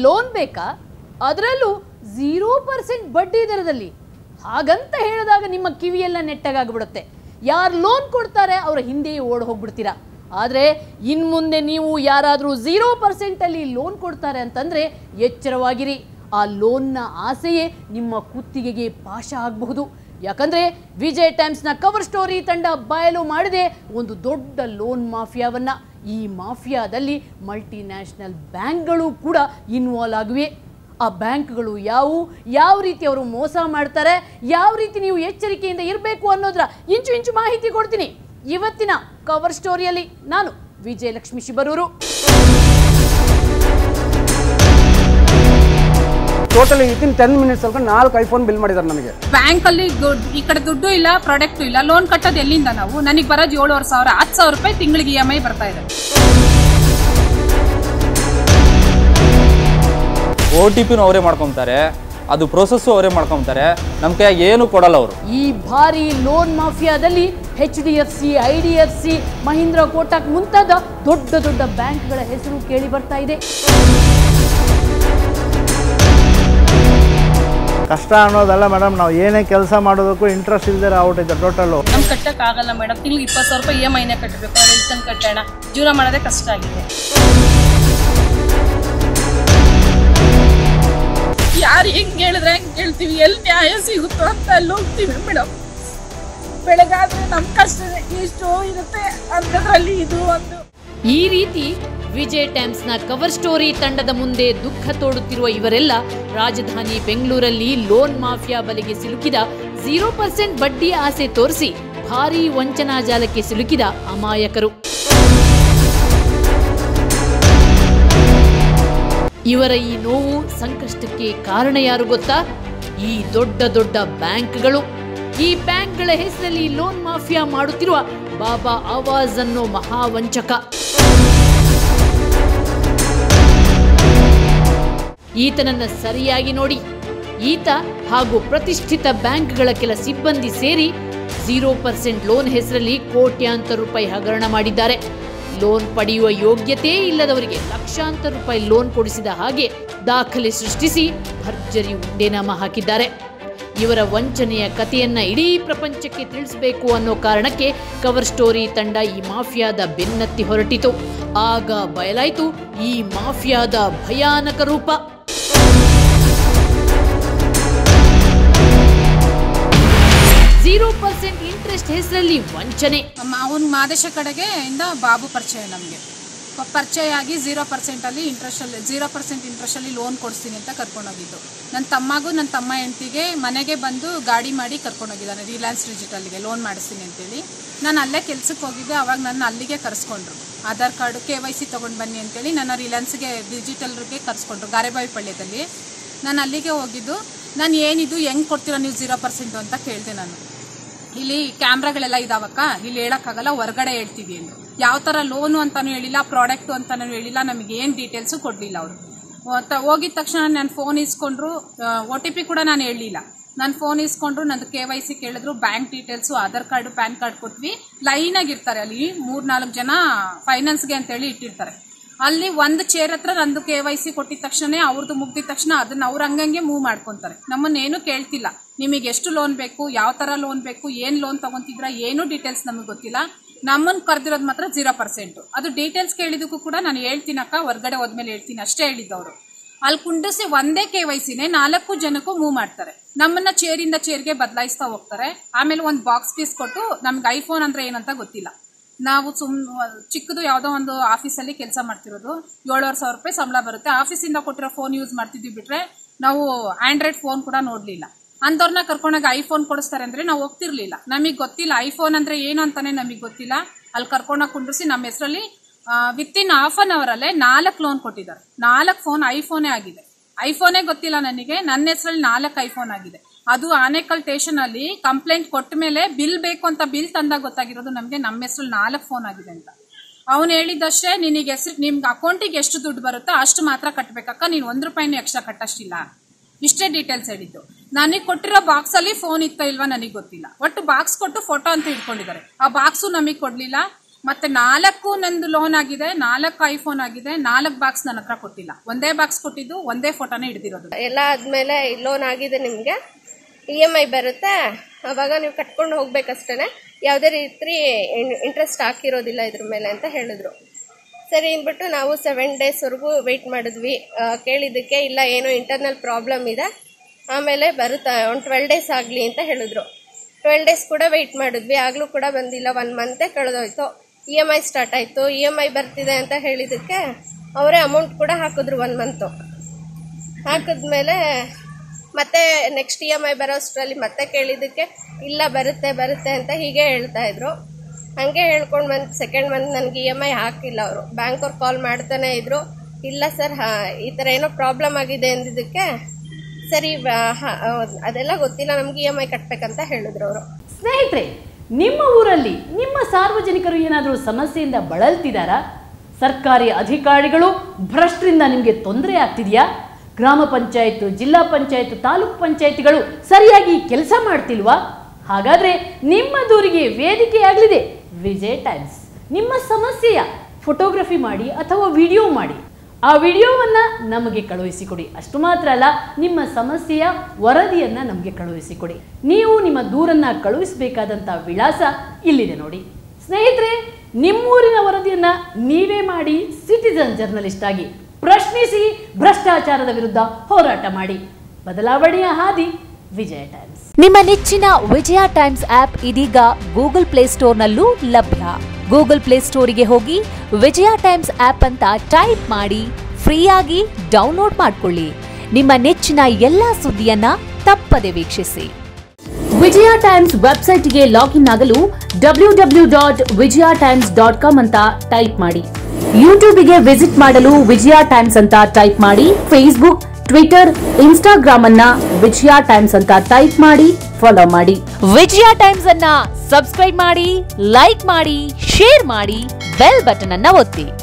Loan ಬೇಕಾ, ಅದರಲ್ಲೂ 0% ಬಡ್ಡಿ ದರದಲ್ಲಿ? ಹಾಗಂತ ಹೇಳಿದಾಗ ನಿಮ್ಮ ಕಿವಿಯೆಲ್ಲ ನೆಟ್ಟಗಾಗ್ಬಿಡುತ್ತೆ. ಯಾರು ಲೋನ್ ಕೊಡ್ತಾರೆ ಅವರ ಹಿಂದೆಯೇ ಓಡಿ ಹೋಗ್ಬಿಡ್ತೀರಾ. ಆದರೆ ಇನ್ನು ಮುಂದೆ ನೀವು ಯಾರಾದರೂ 0% ಅಲ್ಲಿ ಲೋನ್ ಕೊಡ್ತಾರೆ ಅಂತಂದರೆ ಎಚ್ಚರವಾಗಿರಿ. ಆ ಲೋನ್ನ ಆಸೆಯೇ ನಿಮ್ಮ ಕುತ್ತಿಗೆಗೆ ಪಾಶ ಆಗಬಹುದು. ಯಾಕಂದರೆ ವಿಜಯ್ ಟೈಮ್ಸ್ನ ಕವರ್ ಸ್ಟೋರಿ ತಂಡ ಬಯಲು ಮಾಡಿದೆ ಒಂದು ದೊಡ್ಡ ಲೋನ್ ಮಾಫಿಯಾವನ್ನು. ಈ ಮಾಫಿಯಾದಲ್ಲಿ ಮಲ್ಟಿನ್ಯಾಷನಲ್ ಬ್ಯಾಂಕ್ಗಳು ಕೂಡ ಇನ್ವಾಲ್ವ್ ಆಗಿವೆ. ಆ ಬ್ಯಾಂಕ್ಗಳು ಯಾವ ರೀತಿ ಅವರು ಮೋಸ ಮಾಡ್ತಾರೆ, ಯಾವ ರೀತಿ ನೀವು ಎಚ್ಚರಿಕೆಯಿಂದ ಇರಬೇಕು ಅನ್ನೋದರ ಇಂಚು ಮಾಹಿತಿ ಕೊಡ್ತೀನಿ ಇವತ್ತಿನ ಕವರ್ ಸ್ಟೋರಿಯಲ್ಲಿ. ನಾನು Vijayalakshmi Shibaroor. Totally within 10 minutes ಅಲ್ಲಿ 4 ಐಫೋನ್ ಬಿಲ್ ಮಾಡಿದ್ದಾರೆ ನನಗೆ. ಬ್ಯಾಂಕ್ ಅಲ್ಲಿ ಈ ಕಡೆ ದುಡ್ಡು ಇಲ್ಲ, ಪ್ರಾಡಕ್ಟ್ ಇಲ್ಲ, ಲೋನ್ ಕಟ್ಟೋದು ಎಲ್ಲಿಂದ ನಾವು? ನನಗೆ ಬರೋದು 7,500, 10,000 ರೂಪಾಯಿ ತಿಂಗಳಿಗೆ EMI ಬರ್ತಾ ಇದೆ. OTP ಅವರೇ ಮಾಡ್ಕೊಂತಾರೆ, ಅದು ಪ್ರೋಸೆಸ್ ಅವರೇ ಮಾಡ್ಕೊಂತಾರೆ, ನಮ್ಮ ಕೈಯಾಗ ಏನು ಕೊಡಲ್ಲ ಅವರು. ಈ ಭಾರಿ ಲೋನ್ ಮಾಫಿಯಾದಲ್ಲಿ HDFC, IDFC, ಮಹೀಂದ್ರ, ಕೋಟಕ್ ಮುಂತಾದ ದೊಡ್ಡ ಬ್ಯಾಂಕ್ಗಳ ಹೆಸರು ಕೇಳಿ ಬರ್ತಾ ಇದೆ. ಕಷ್ಟ ಅನ್ನೋದಲ್ಲ ಮೇಡಮ್, ನಾವು ಏನೇ ಕೆಲಸ ಮಾಡೋದಕ್ಕೂ ಇಂಟ್ರೆಸ್ಟ್ ಇಲ್ಲದೆ ಆಗ್ಬಿಟ್ಟಿದೆ ಟೋಟಲ್. ನಮ್ಗೆ ಕಟ್ಟಕ್ಕಾಗಲ್ಲ ಮೇಡಮ್, ತಿಂಗಳಿಗೆ 20,000 ರೂಪಾಯಿ EMI ಕಟ್ಟಬೇಕು, ರೆಂಟ್ ಕಟ್ಟೋಣ, ಜೀವನ ಮಾಡೋದೇ ಕಷ್ಟ ಆಗಿದೆ. ಯಾರು ಹೆಂಗ್ ಹೇಳಿದ್ರೆ ಹೆಂಗ್ ಕೇಳ್ತೀವಿ, ಎಲ್ಲಿ ನ್ಯಾಯ ಸಿಗುತ್ತೋ ಅಂತ ಅಲ್ಲಿ ಹೋಗ್ತೀವಿ ಮೇಡಮ್. ಬೆಳಗಾದ್ರೆ ನಮ್ ಕಷ್ಟ ಎಷ್ಟೋ ಇರುತ್ತೆ, ಅಂಥದ್ರಲ್ಲಿ ಇದು ಒಂದು. ಈ ರೀತಿ ವಿಜಯ್ ಟೈಮ್ಸ್ನ ಕವರ್ ಸ್ಟೋರಿ ತಂಡದ ಮುಂದೆ ದುಃಖ ತೋಡುತ್ತಿರುವ ಇವರೆಲ್ಲ ರಾಜಧಾನಿ ಬೆಂಗಳೂರಲ್ಲಿ ಲೋನ್ ಮಾಫಿಯಾ ಬಲೆಗೆ ಸಿಲುಕಿದ 0% ಬಡ್ಡಿ ಆಸೆ ತೋರಿಸಿ ಭಾರೀ ವಂಚನಾ ಜಾಲಕ್ಕೆ ಸಿಲುಕಿದ ಅಮಾಯಕರು. ಇವರ ಈ ನೋವು ಸಂಕಷ್ಟಕ್ಕೆ ಕಾರಣ ಯಾರು ಗೊತ್ತಾ? ಈ ದೊಡ್ಡ ಬ್ಯಾಂಕ್ಗಳು. ಈ ಬ್ಯಾಂಕ್ಗಳ ಹೆಸರಲ್ಲಿ ಲೋನ್ ಮಾಫಿಯಾ ಮಾಡುತ್ತಿರುವ ಬಾಬಾ ಆವಾಜ್ ಅನ್ನೋ ಮಹಾವಂಚಕ. ಈತನನ್ನ ಸರಿಯಾಗಿ ನೋಡಿ. ಈತ ಹಾಗೂ ಪ್ರತಿಷ್ಠಿತ ಬ್ಯಾಂಕ್ಗಳ ಕೆಲ ಸಿಬ್ಬಂದಿ ಸೇರಿ 0% ಲೋನ್ ಹೆಸರಲ್ಲಿ ಕೋಟ್ಯಾಂತರ ರೂಪಾಯಿ ಹಗರಣ ಮಾಡಿದ್ದಾರೆ. ಲೋನ್ ಪಡೆಯುವ ಯೋಗ್ಯತೆ ಇಲ್ಲದವರಿಗೆ ಲಕ್ಷಾಂತರ ರೂಪಾಯಿ ಲೋನ್ ಕೊಡಿಸಿದ ಹಾಗೆ ದಾಖಲೆ ಸೃಷ್ಟಿಸಿ ಭರ್ಜರಿ ಉಂಡೆನಾಮ ಹಾಕಿದ್ದಾರೆ. ಇವರ ವಂಚನೆಯ ಕಥೆಯನ್ನ ಇಡೀ ಪ್ರಪಂಚಕ್ಕೆ ತಿಳಿಸಬೇಕು ಅನ್ನೋ ಕಾರಣಕ್ಕೆ ಕವರ್ ಸ್ಟೋರಿ ತಂಡ ಈ ಮಾಫಿಯಾದ ಬೆನ್ನತ್ತಿ ಹೊರಟಿತು. ಆಗ ಬಯಲಾಯಿತು ಈ ಮಾಫಿಯಾದ ಭಯಾನಕ ರೂಪ. 0% ಇಂಟ್ರೆಸ್ಟ್ ಹೆಸರಲ್ಲಿ ವಂಚನೆ. ಅವನು ಮಾದೇಶ ಕಡೆಗೆ ಇಂದ ಬಾಬು ಪರಿಚಯ, ನಮಗೆ ಪರಿಚಯ ಆಗಿ 0% ಅಲ್ಲಿ 0% ಇಂಟ್ರೆಸ್ಟ್ ಅಲ್ಲಿ ಲೋನ್ ಕೊಡಿಸ್ತೀನಿ ಅಂತ ಕರ್ಕೊಂಡೋಗಿದ್ದು. ನನ್ನ ತಮ್ಮಗೂ ನನ್ನ ತಮ್ಮ ಹೆಂಡತಿಗೆ ಮನೆಗೆ ಬಂದು ಗಾಡಿ ಮಾಡಿ ಕರ್ಕೊಂಡೋಗಿದ್ದಾನೆ ರಿಲಯನ್ಸ್ ಡಿಜಿಟಲ್ಗೆ ಲೋನ್ ಮಾಡಿಸ್ತೀನಿ ಅಂತೇಳಿ. ನಾನು ಅಲ್ಲೇ ಕೆಲ್ಸಕ್ಕೆ ಹೋಗಿದ್ದೆ. ಅವಾಗ ನನ್ನ ಅಲ್ಲಿಗೆ ಕರೆಸ್ಕೊಂಡ್ರು. ಆಧಾರ್ ಕಾರ್ಡು KYC ತೊಗೊಂಡು ಬನ್ನಿ ಅಂತೇಳಿ ನನ್ನ ರಿಲಯನ್ಸ್ಗೆ ಡಿಜಿಟಲ್ಗೆ ಕರೆಸ್ಕೊಂಡ್ರು ಗಾರೆಬಾವಿ ಪಾಳ್ಯದಲ್ಲಿ. ನಾನು ಅಲ್ಲಿಗೆ ಹೋಗಿದ್ದು. ನಾನು ಏನಿದು ಹೆಂಗೆ ಕೊಡ್ತೀರಾ ನೀವು 0% ಅಂತ ಕೇಳಿದೆ. ನಾನು ಇಲ್ಲಿ ಕ್ಯಾಮ್ರಾಗಳೆಲ್ಲ ಇದಾವಕ್ಕ, ಇಲ್ಲಿ ಹೇಳೋಕ್ಕಾಗಲ್ಲ, ಹೊರಗಡೆ ಹೇಳ್ತೀವಿ ಅಂದರು. ಯಾವ ಥರ ಲೋನು ಅಂತಲೂ ಹೇಳಿಲ್ಲ, ಪ್ರಾಡಕ್ಟು ಅಂತಲೂ ಹೇಳಿಲ್ಲ, ನಮಗೆ ಏನು ಡೀಟೇಲ್ಸು ಕೊಡಲಿಲ್ಲ ಅವರು. ಹೋಗಿದ ತಕ್ಷಣ ನನ್ನ ಫೋನ್ ಇಸ್ಕೊಂಡ್ರು. OTP ಕೂಡ ನಾನು ಹೇಳಲಿಲ್ಲ. ನನ್ನ ಫೋನ್ ಇಸ್ಕೊಂಡ್ರು, ನಂದು KYC ಕೇಳಿದ್ರು, bank details, Aadhaar card, PAN card ಕೊಟ್ವಿ. ಲೈನಾಗಿರ್ತಾರೆ ಅಲ್ಲಿ 3-4 ಜನ ಫೈನಾನ್ಸ್ಗೆ ಅಂತೇಳಿ ಇಟ್ಟಿರ್ತಾರೆ. ಅಲ್ಲಿ ಒಂದು ಚೇರ್ ಹತ್ರ ನಂದು KYC ಕೊಟ್ಟಿದ ತಕ್ಷಣ ಅವ್ರದ್ದು ಮುಗ್ದಿದ ತಕ್ಷಣ ಅದನ್ನ ಅವ್ರು ಹಂಗಂಗೆ ಮೂವ್ ಮಾಡ್ಕೊಂತಾರೆ. ನಮ್ಮನ್ನೇನು ಕೇಳ್ತಿಲ್ಲ, ನಿಮಗೆ ಎಷ್ಟು ಲೋನ್ ಬೇಕು, ಯಾವ ಥರ ಲೋನ್ ಬೇಕು, ಏನು ಲೋನ್ ತಗೊಂತಿದ್ರ, ಏನು ಡೀಟೇಲ್ಸ್ ನಮಗೆ ಗೊತ್ತಿಲ್ಲ. ನಮ್ಮನ್ನು ಕರೆದಿರೋದು ಮಾತ್ರ 0%. ಅದು ಡೀಟೇಲ್ಸ್ ಕೇಳಿದಕ್ಕೂ ಕೂಡ ನಾನು ಹೇಳ್ತೀನಕ್ಕ, ಹೊರಗಡೆ ಹೋದ್ಮೇಲೆ ಹೇಳ್ತೀನಿ ಅಷ್ಟೇ ಹೇಳಿದ್ದವರು. ಅಲ್ಲಿ ಕುಂಡಿಸಿ ಒಂದೇ KYCನೇ 4 ಜನಕ್ಕೂ ಮೂವ್ ಮಾಡ್ತಾರೆ. ನಮ್ಮನ್ನ ಚೇರಿಂದ ಚೇರ್ಗೆ ಬದಲಾಯಿಸ್ತಾ ಹೋಗ್ತಾರೆ. ಆಮೇಲೆ ಒಂದು ಬಾಕ್ಸ್ ಪೀಸ್ ಕೊಟ್ಟು ನಮ್ಗೆ ಐಫೋನ್ ಅಂದ್ರೆ ಏನಂತ ಗೊತ್ತಿಲ್ಲ. ನಾವು ಚಿಕ್ಕದು ಯಾವುದೋ ಒಂದು ಆಫೀಸಲ್ಲಿ ಕೆಲಸ ಮಾಡ್ತಿರೋದು, 7,500 ರೂಪಾಯಿ ಸಂಬಳ ಬರುತ್ತೆ. ಆಫೀಸಿಂದ ಕೊಟ್ಟಿರೋ ಫೋನ್ ಯೂಸ್ ಮಾಡ್ತಿದ್ವಿ ಬಿಟ್ರೆ ನಾವು ಆಂಡ್ರಾಯ್ಡ್ ಫೋನ್ ಕೂಡ ನೋಡ್ಲಿಲ್ಲ. ಅಂಥವ್ರನ್ನ ಕರ್ಕೊಂಡಾಗ ಐಫೋನ್ ಕೊಡಿಸ್ತಾರೆ ಅಂದ್ರೆ ನಾವು ಹೋಗ್ತಿರ್ಲಿಲ್ಲ. ನಮಗೆ ಗೊತ್ತಿಲ್ಲ ಐಫೋನ್ ಅಂದ್ರೆ ಏನು ಅಂತಾನೆ ನಮಗೆ ಗೊತ್ತಿಲ್ಲ. ಅಲ್ಲಿ ಕರ್ಕೊಂಡಾಗ ಕುಂಡ್ರಿಸಿ ನಮ್ಮ ಹೆಸರಲ್ಲಿ ವಿತಿನ್ ಹಾಫ್ ಅನ್ ಅವರ್ ಅಲ್ಲೇ 4 ಲೋನ್ ಕೊಟ್ಟಿದ್ದಾರೆ. 4 ಫೋನ್ ಐಫೋನೇ ಆಗಿದೆ. ಐಫೋನೇ ಗೊತ್ತಿಲ್ಲ ನನಗೆ, ನನ್ನ ಹೆಸರಲ್ಲಿ 4 ಐಫೋನ್ ಆಗಿದೆ. ಅದು ಆನೇಕಲ್ ಸ್ಟೇಷನ್ ಅಲ್ಲಿ ಕಂಪ್ಲೇಂಟ್ ಕೊಟ್ಟ ಮೇಲೆ ಬಿಲ್ ಬೇಕು ಅಂತ ಬಿಲ್ ತಂದಾಗ ಗೊತ್ತಾಗಿರೋದು ನಮಗೆ ನಮ್ಮ ಹೆಸರಲ್ಲಿ 4 ಫೋನ್ ಆಗಿದೆ ಅಂತ. ಅವನು ಹೇಳಿದಷ್ಟೇ, ನಿನಗೆ ನಿಮ್ಗೆ ಅಕೌಂಟಿಗೆ ಎಷ್ಟು ದುಡ್ಡು ಬರುತ್ತೋ ಅಷ್ಟು ಮಾತ್ರ ಕಟ್ಟಬೇಕಕ್ಕ, ನೀನು 1 ರೂಪಾಯಿನೂ ಎಕ್ಸ್ಟ್ರಾ ಕಟ್ಟಷ್ಟಿಲ್ಲ. ಇಷ್ಟೇ ಡೀಟೇಲ್ಸ್ ಹೇಳಿದ್ದು. ನನಗೆ ಕೊಟ್ಟಿರೋ ಬಾಕ್ಸ್ ಅಲ್ಲಿ ಫೋನ್ ಇತ್ತ ಇಲ್ವಾ ನನಗೆ ಗೊತ್ತಿಲ್ಲ. ಒಟ್ಟು ಬಾಕ್ಸ್ ಕೊಟ್ಟು ಫೋಟೋ ಅಂತ ಇಟ್ಕೊಂಡಿದ್ದಾರೆ. ಆ ಬಾಕ್ಸು ನಮಗೆ ಕೊಡ್ಲಿಲ್ಲ. ಮತ್ತೆ 4 ನಂದು ಲೋನ್ ಆಗಿದೆ, 4 ಐಫೋನ್ ಆಗಿದೆ, 4 ಬಾಕ್ಸ್ ನನ್ನ ಹತ್ರ ಕೊಟ್ಟಿಲ್ಲ. ಒಂದೇ ಬಾಕ್ಸ್ ಕೊಟ್ಟಿದ್ದು, ಒಂದೇ ಫೋಟೋನೇ ಹಿಡಿದಿರೋದು. ಎಲ್ಲ ಆದ್ಮೇಲೆ ಲೋನ್ ಆಗಿದೆ, ನಿಮಗೆ EMI ಬರುತ್ತೆ, ಅವಾಗ ನೀವು ಕಟ್ಕೊಂಡು ಹೋಗ್ಬೇಕಷ್ಟೇ, ಯಾವುದೇ ರೀತಿ ಇಂಟ್ರೆಸ್ಟ್ ಹಾಕಿರೋದಿಲ್ಲ ಇದ್ರ ಮೇಲೆ ಅಂತ ಹೇಳಿದ್ರು. ಸರಿ ಅಂದ್ಬಿಟ್ಟು ನಾವು 7 ಡೇಸ್ವರೆಗೂ ವೆಯ್ಟ್ ಮಾಡಿದ್ವಿ. ಕೇಳಿದ್ದಕ್ಕೆ ಇಲ್ಲ ಏನೋ ಇಂಟರ್ನಲ್ ಪ್ರಾಬ್ಲಮ್ ಇದೆ, ಆಮೇಲೆ ಬರುತ್ತೆ, ಒಂದು 12 ಡೇಸ್ ಆಗಲಿ ಅಂತ ಹೇಳಿದ್ರು. 12 ಡೇಸ್ ಕೂಡ ವೆಯ್ಟ್ ಮಾಡಿದ್ವಿ, ಆಗಲೂ ಕೂಡ ಬಂದಿಲ್ಲ. 1 ಮಂತೇ ಕಳೆದೋಯ್ತು. EMI ಸ್ಟಾರ್ಟ್ ಆಯಿತು. EMI ಬರ್ತಿದೆ ಅಂತ ಹೇಳಿದ್ದಕ್ಕೆ ಅವರೇ ಅಮೌಂಟ್ ಕೂಡ ಹಾಕಿದ್ರು 1 ಮಂತು. ಹಾಕಿದ್ಮೇಲೆ ಮತ್ತೆ ನೆಕ್ಸ್ಟ್ EMI ಬರೋಷ್ಟರಲ್ಲಿ ಮತ್ತೆ ಕೇಳಿದ್ದಕ್ಕೆ ಇಲ್ಲ ಬರುತ್ತೆ ಬರುತ್ತೆ ಅಂತ ಹೀಗೆ ಹೇಳ್ತಾ ಇದ್ರು. ಹಂಗೆ ಹೇಳ್ಕೊಂಡು ಬಂದು ಸೆಕೆಂಡ್ ಮಂತ್ ನನಗೆ EMI ಹಾಕಿಲ್ಲ ಅವರು. ಬ್ಯಾಂಕವ್ರು ಕಾಲ್ ಮಾಡ್ತಾನೆ ಇದ್ರು, ಇಲ್ಲ ಸರ್ ಈ ಥರ ಏನೋ ಪ್ರಾಬ್ಲಮ್ ಆಗಿದೆ ಅಂದಿದ್ದಕ್ಕೆ ಸರಿ ಅದೆಲ್ಲ ಗೊತ್ತಿಲ್ಲ, ನಮ್ಗೆ EMI ಕಟ್ಟಬೇಕಂತ ಹೇಳಿದ್ರು ಅವರು. ಸ್ನೇಹಿತರೆ, ನಿಮ್ಮ ಊರಲ್ಲಿ ನಿಮ್ಮ ಸಾರ್ವಜನಿಕರು ಏನಾದರೂ ಸಮಸ್ಯೆಯಿಂದ ಬಳಲ್ತಿದ್ದಾರಾ? ಸರ್ಕಾರಿ ಅಧಿಕಾರಿಗಳು ಭ್ರಷ್ಟರಿಂದ ನಿಮಗೆ ತೊಂದರೆ ಆಗ್ತಿದೆಯಾ? ಗ್ರಾಮ ಪಂಚಾಯತ್, ಜಿಲ್ಲಾ ಪಂಚಾಯತ್, ತಾಲೂಕು ಪಂಚಾಯತ್ಗಳು ಸರಿಯಾಗಿ ಕೆಲಸ ಮಾಡ್ತಿಲ್ವಾ? ಹಾಗಾದ್ರೆ ನಿಮ್ಮ ದೂರಿಗೆ ವೇದಿಕೆಯಾಗಲಿದೆ ವಿಜಯ ಟೈಮ್ಸ್. ನಿಮ್ಮ ಸಮಸ್ಯೆಯ ಫೋಟೋಗ್ರಫಿ ಮಾಡಿ ಅಥವಾ ವಿಡಿಯೋ ಮಾಡಿ, ಆ ವಿಡಿಯೋವನ್ನು ನಮಗೆ ಕಳುಹಿಸಿಕೊಡಿ. ಅಷ್ಟು ಮಾತ್ರ ಅಲ್ಲ, ನಿಮ್ಮ ಸಮಸ್ಯೆಯ ವರದಿಯನ್ನು ನಮಗೆ ಕಳುಹಿಸಿಕೊಡಿ. ನೀವು ನಿಮ್ಮ ದೂರನ್ನು ಕಳುಹಿಸಬೇಕಾದಂಥ ವಿಳಾಸ ಇಲ್ಲಿದೆ ನೋಡಿ. ಸ್ನೇಹಿತರೆ, ನಿಮ್ಮೂರಿನ ವರದಿಯನ್ನು ನೀವೇ ಮಾಡಿ ಸಿಟಿಜನ್ ಜರ್ನಲಿಸ್ಟ್ ಆಗಿ ಪ್ರಶ್ನಿಸಿ, ಭ್ರಷ್ಟಾಚಾರದ ವಿರುದ್ಧ ಹೋರಾಟ ಮಾಡಿ. ಬದಲಾವಣೆಯ ಹಾದಿ ವಿಜಯ ಟೈಮ್ಸ್. ನಿಮ್ಮ ನೆಚ್ಚಿನ ವಿಜಯ ಟೈಮ್ಸ್ ಆಪ್ ಇದೀಗ ಗೂಗಲ್ ಪ್ಲೇಸ್ಟೋರ್ನಲ್ಲೂ ಲಭ್ಯ. ಗೂಗಲ್ ಪ್ಲೇಸ್ಟೋರಿಗೆ ಹೋಗಿ ವಿಜಯ ಟೈಮ್ಸ್ ಆಪ್ ಅಂತ ಟೈಪ್ ಮಾಡಿ ಫ್ರೀಯಾಗಿ ಡೌನ್ಲೋಡ್ ಮಾಡಿಕೊಳ್ಳಿ. ನಿಮ್ಮ ನೆಚ್ಚಿನ ಎಲ್ಲಾ ಸುದ್ದಿಯನ್ನ ತಪ್ಪದೆ ವೀಕ್ಷಿಸಿ. ವಿಜಯ ಟೈಮ್ಸ್ ವೆಬ್ಸೈಟ್ಗೆ ಲಾಗಿನ್ ಆಗಲು www.vijayatimes.com ಅಂತ ಟೈಪ್ ಮಾಡಿ. ಯೂಟ್ಯೂಬ್ಗೆ ವಿಸಿಟ್ ಮಾಡಲು ವಿಜಯ ಟೈಮ್ಸ್ ಅಂತ ಟೈಪ್ ಮಾಡಿ. ಫೇಸ್ಬುಕ್, ಟ್ವಿಟರ್, ಇನ್ಸ್ಟಾಗ್ರಾಮ್ ಅನ್ನ ವಿಜಯ ಟೈಮ್ಸ್ ಅಂತ ಟೈಪ್ ಮಾಡಿ, ಫಾಲೋ ಮಾಡಿ. ವಿಜಯ ಟೈಮ್ಸ್ ಅನ್ನ ಸಬ್ಸ್ಕ್ರೈಬ್ ಮಾಡಿ, ಲೈಕ್ ಮಾಡಿ, ಶೇರ್ ಮಾಡಿ, ಬೆಲ್ ಬಟನ್ ಅನ್ನ ಒತ್ತಿ.